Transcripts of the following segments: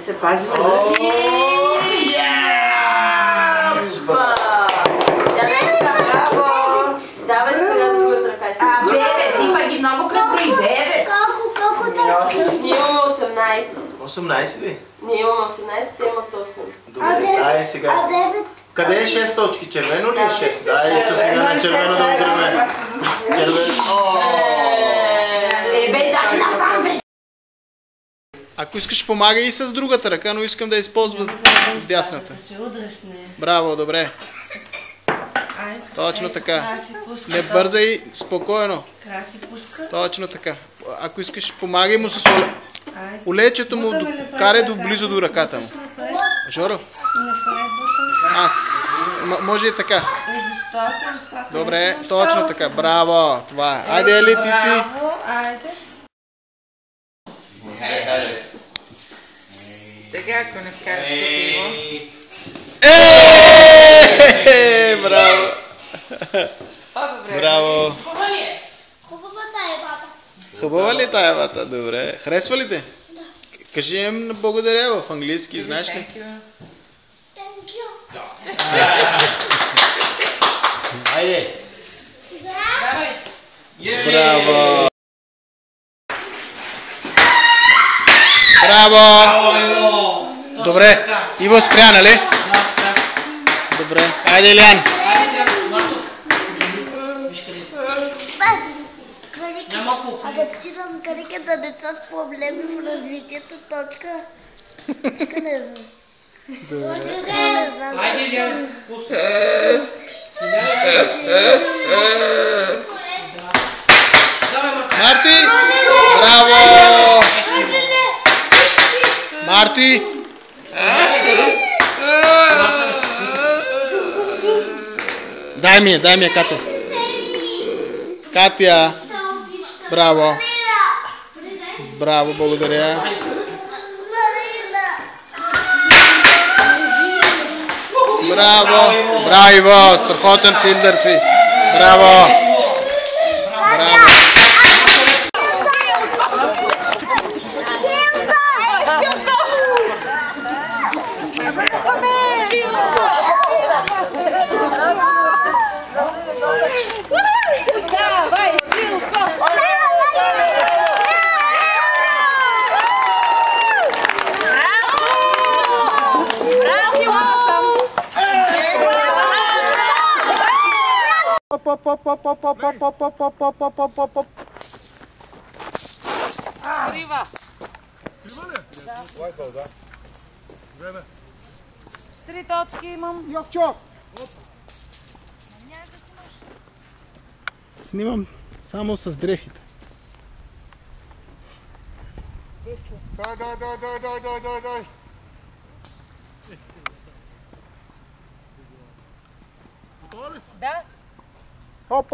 се пази. Браво! Давай сега с другата ръка. 9, ти па ги много преброи. 9. Колко точки? Ние имаме 18. 18 ли? Ние имаме 18, те имат 8. Добре, ай сега. А 9? Къде е 6 точки? Червено ли е 6? Да, Ицо сега на червено да удряме. Червено. Ако искаш, помагай и с другата ръка, но искам да използва дясната. Браво, добре. Точно така. Не бързай, спокойно. Точно така. Ако искаш, помагай му с олечето му, карай близо до ръката му. Жоро? Може и така. Добре, точно така. Браво. Това е. Айде, Ели, ти си. Сега, ако не вкараш пиво. Браво! Браво! Хубава ли е тая вата? Добре. Харесва ли те? Кажи им благодаря в английски, знаеш ли? Thank you. Айде! Браво! Браво! Добре. Иво спря, нали? Добре. Айде, Илиан. Адаптирам кариката деца с проблеми в развитието, точка. Не знам. Айде, Илиан. Марти! Браво! Марти! Дай ми я, Катя. Катя! Браво! Браво, благодаря. Браво! Браво! Страхотен филдър си! Браво! Браво! Крива. Да. 3 точки имам. Йовчо! Снимам само с дрехите. Дай. Готова ли си? Да. Хоп.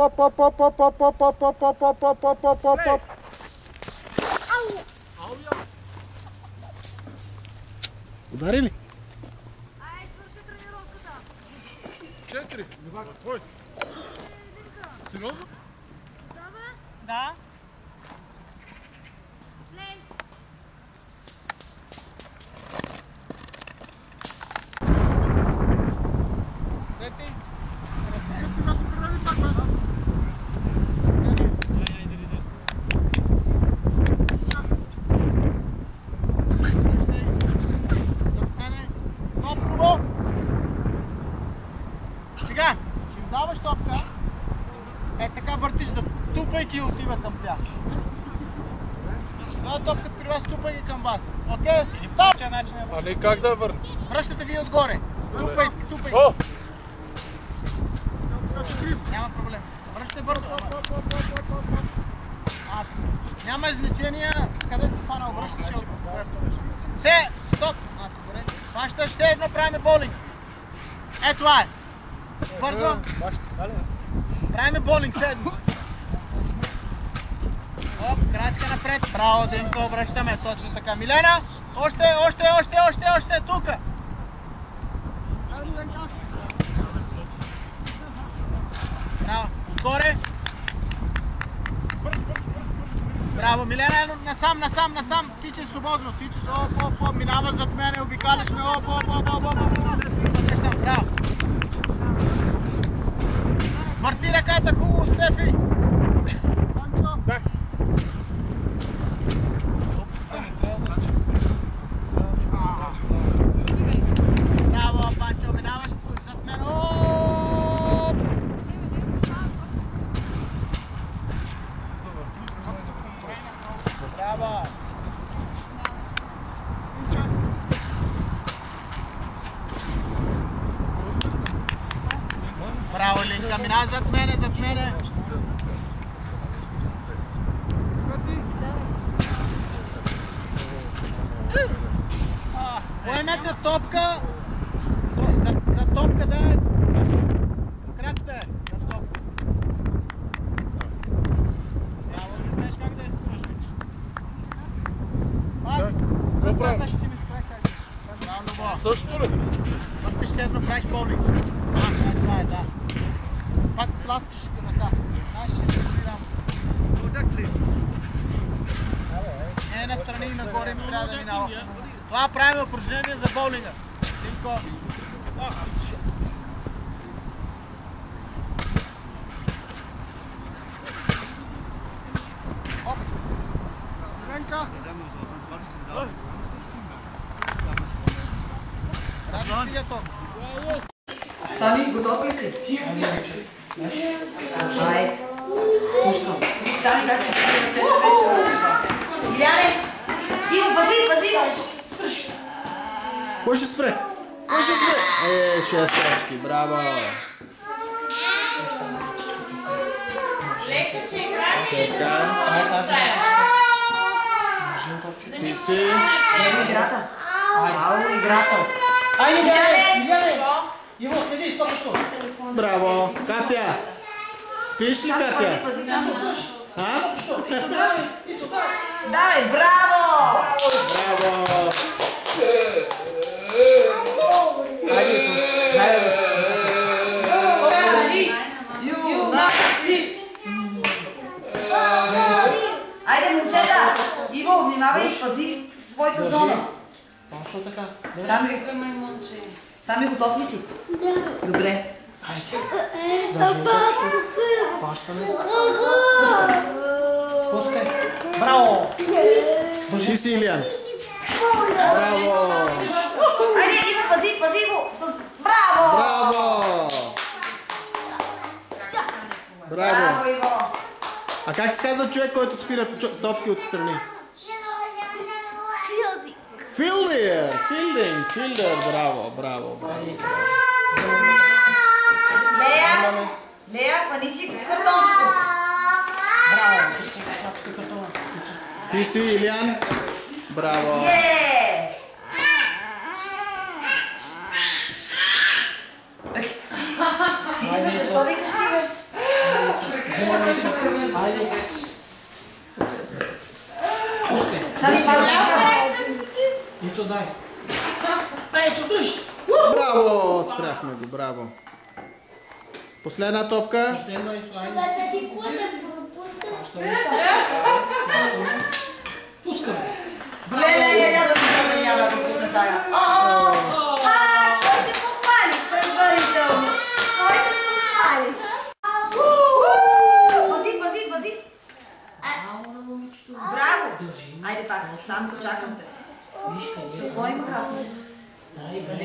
Удари ли? Ай, свърши тренировката. 4. Кой? Сериозно? Да. Свети. С ръце. Сега се предаде пак, бе. Сега, ще им даваш топка. Е така въртиш да тупайки отива към тях. Дава топката при вас, тупайки към вас. Окей? Старт! А не как да върна? Връщате вие отгоре. Тупайки. Няма проблем. Връщате бързо. Няма значение къде си фанал. Връщаш се отгоре. Все, стоп! Добре. Баща, ще едно правиме болинг. Ето това е. Бързо. Правиме болинг, седно. Оп, крачка напред. Браво, Димко, връщаме. Точно така. Милена, още, тука. Браво, отгоре. Браво, Милена, на насам. Тичай свободно, оп, минава зад мене, обикаляш ме, оп. Стефи, там, браво. Върти ръката хубаво, Стефи. Панчо. Браво, Панчо, минаваш зад мен, оп. Браво! Браво, Линка, мина зад мене. Поемете топка, за топка да е, краката е, за топка. Браво, не знаеш как да изпоръш вече. Също ли? Въртиш се едно, правиш боулинг. Това е, да. Пак тласкаш ръка. Знаеш, ще регулирам. Не настрани и нагоре ми трябва да минава. Това правим упражнение за боулинга. Динко. Оп. Ренка. Ради стига ток. Сами, готов ли си? Айде. Пускам. Виж сами как се прави ръцете вече. Иляне! Иво, пази! Кой ще спре? 6 точки, браво! Лека ще играе. Чекай. Ти си. Играта. Ало, играта. Айде, Иляне! Иво, следи, точно. Браво! Катя! Спиш ли, Катя? Пази само. А? Давай, браво! Браво! Айде, момчета! Иво, внимавай, пази своята зона. Точно така. Сами готов ли си? Добре. Пускай. Браво! Държи си, Илиан. Браво! Айде, Иво, пази го! Браво! Браво! Браво, Иво! А как се казва човек, който спира топки отстрани? Филдер, браво. Лея, хвани си картончето. Браво, Ти си, Илиан. Браво. Филипе, защо викаш ти, бе? Сами пазиш. Ицо, дай. Ицо, дъж. Браво, спряхме го, браво. Последна топка. Пускам. Да пропусна тая. Кой се похвали предварително? Пази. Браво! Айде пак, само чакам те. Какво има как?